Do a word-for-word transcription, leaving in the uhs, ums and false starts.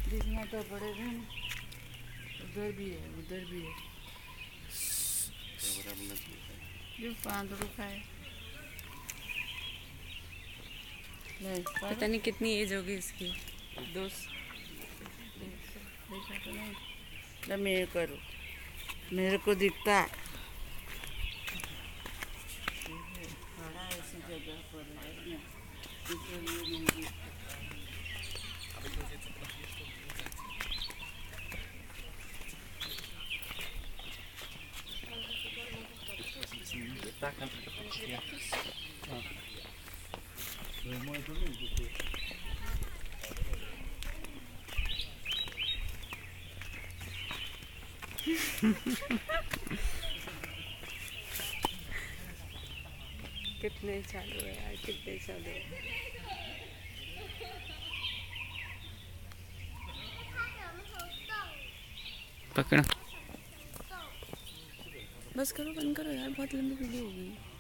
दिखना तो पड़ेगा, उधर भी है उधर भी है जो पांदड़ू खाए। पता नहीं कितनी एज होगी इसकी। दोस्त देखा तो नहीं, जब मैं करूँ मेरे को दिखता है खड़ा ऐसी जगह पर है ना, इसलिए नहीं दिखता। कितने चालू है यार, कितने चालू है। पकड़ा। बस करो, बंद करो यार, बहुत लंबी वीडियो हो गई।